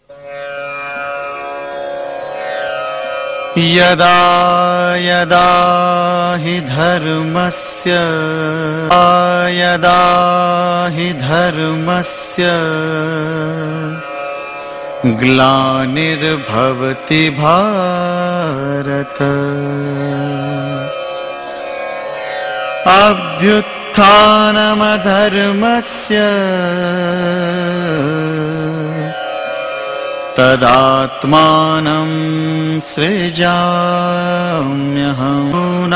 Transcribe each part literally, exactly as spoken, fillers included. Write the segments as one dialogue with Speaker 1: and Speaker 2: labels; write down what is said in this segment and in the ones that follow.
Speaker 1: यदा यदा हि धर्मस्य यदा हि धर्मस्य ग्लानिर्भवति भारत अभ्युत्थानमधर्मस्य तदात्मानं सृजाम्यहं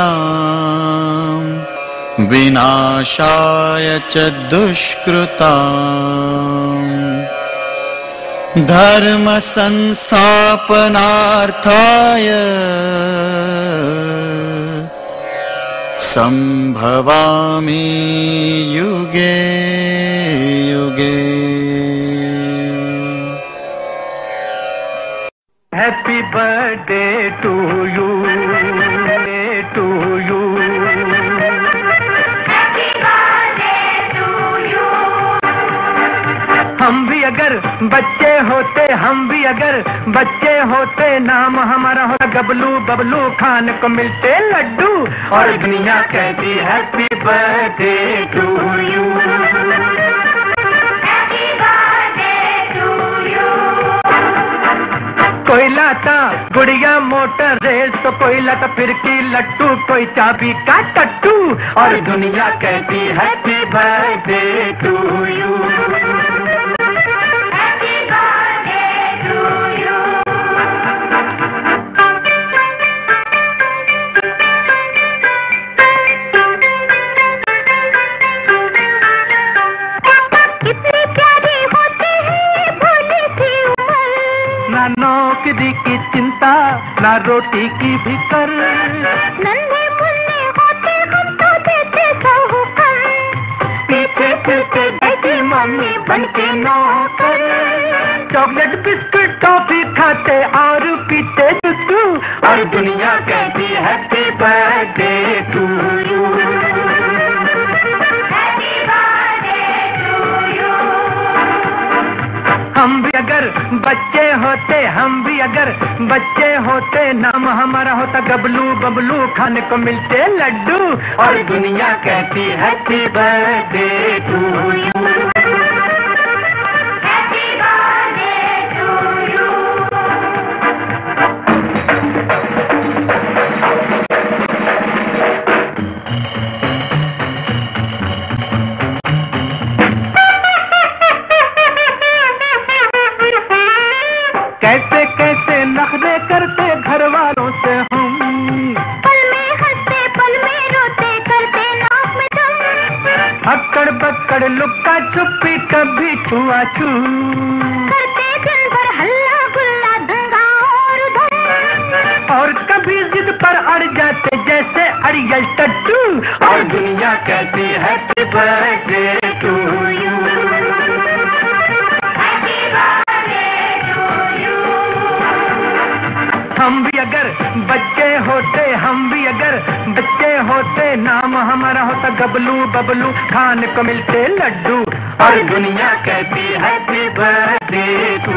Speaker 1: विनाशाय च दुष्कृतां धर्म संस्थापनार्थाय संभवामि युगे युगे।
Speaker 2: Happy birthday to you, to you.
Speaker 3: Happy birthday to you.
Speaker 2: हम भी अगर बच्चे होते, हम भी अगर बच्चे होते, नाम हमारा होता गबलू बबलू, खान को मिलते लड्डू और दुनिया कहती हैप्पी बर्थडे टू यू। कोई लाता गुड़िया मोटर रेस तो कोई लाता फिरकी लट्टू, कोई चाबी का टट्टू और दुनिया कहती happy birthday to you.
Speaker 3: Happy birthday to you. कितनी प्यारी होती है भोली सी उम्र,
Speaker 2: ना नौकरी की चिंता ना रोटी की फिकर,
Speaker 3: नन्हे मुन्ने होते हम तो देते साहूकर,
Speaker 2: पीछे पीछे बैठी मम्मी बनके नौकर, चॉकलेट बिस्कुट टॉफी खाते और पीते दूध और दुनिया कहती happy birthday to you.
Speaker 3: Happy birthday to you.
Speaker 2: हम भी अगर बच्चे होते, हम भी अगर बच्चे होते, नाम हमारा होता गबलू बबलू, खाने को मिलते लड्डू और दुनिया कहती happy birthday to you.
Speaker 3: Happy birthday to you.
Speaker 2: कैसे कैसे नखरे करते घर वालों से हम,
Speaker 3: पल में हंसते पल में रोते, करते नाक में दम,
Speaker 2: अक्कड़ बक्कड़ लुक्का छुपी कभी छुआ छू,
Speaker 3: करते दिन भर हल्ला गुल्ला दंगा और धम,
Speaker 2: और कभी जिद पर अड़ जाते जैसे अड़ियल टट्टू और दुनिया कहती happy birthday to you.
Speaker 3: Happy birthday to you.
Speaker 2: हम भी अगर बच्चे होते, हम भी अगर बच्चे होते, नाम हमारा होता गबलू बबलू, खाने को मिलते लड्डू और दुनिया कहती हैप्पी बर्थडे टू